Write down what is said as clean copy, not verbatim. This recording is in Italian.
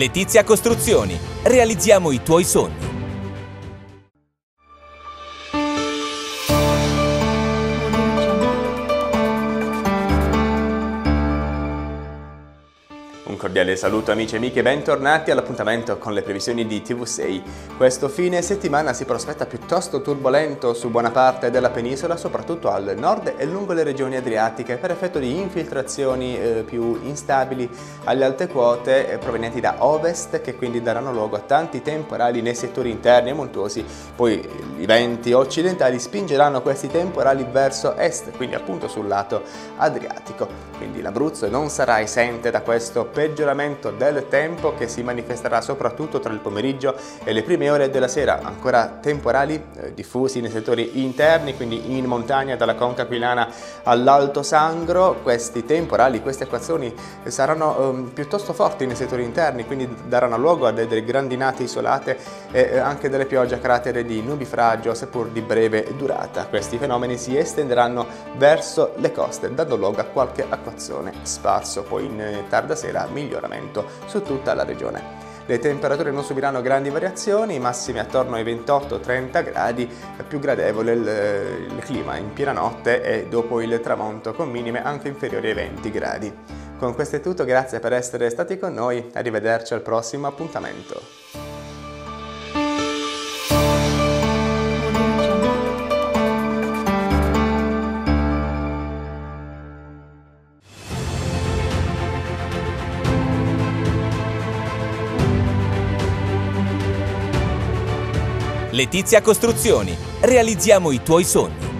Letizia Costruzioni. Realizziamo i tuoi sogni. Un cordiale saluto amici e amiche, bentornati all'appuntamento con le previsioni di TV6. Questo fine settimana si prospetta piuttosto turbolento su buona parte della penisola, soprattutto al nord e lungo le regioni adriatiche, per effetto di infiltrazioni più instabili alle alte quote provenienti da ovest, che quindi daranno luogo a tanti temporali nei settori interni e montuosi. Poi i venti occidentali spingeranno questi temporali verso est, quindi appunto sul lato adriatico. Quindi l'Abruzzo non sarà esente da questo peggioramento del tempo, che si manifesterà soprattutto tra il pomeriggio e le prime ore della sera. Ancora temporali diffusi nei settori interni, quindi in montagna dalla Conca Aquilana all'Alto Sangro. Questi temporali, queste acquazzoni saranno piuttosto forti nei settori interni, quindi daranno luogo a delle grandinate isolate e anche delle piogge a carattere di nubifragio, seppur di breve durata. Questi fenomeni si estenderanno verso le coste, dando luogo a qualche acquazzone sparso. Poi in tarda sera miglioramento su tutta la regione. Le temperature non subiranno grandi variazioni, massime attorno ai 28-30 gradi, più gradevole il clima in piena notte e dopo il tramonto, con minime anche inferiori ai 20 gradi. Con questo è tutto, grazie per essere stati con noi, arrivederci al prossimo appuntamento. Letizia Costruzioni. Realizziamo i tuoi sogni.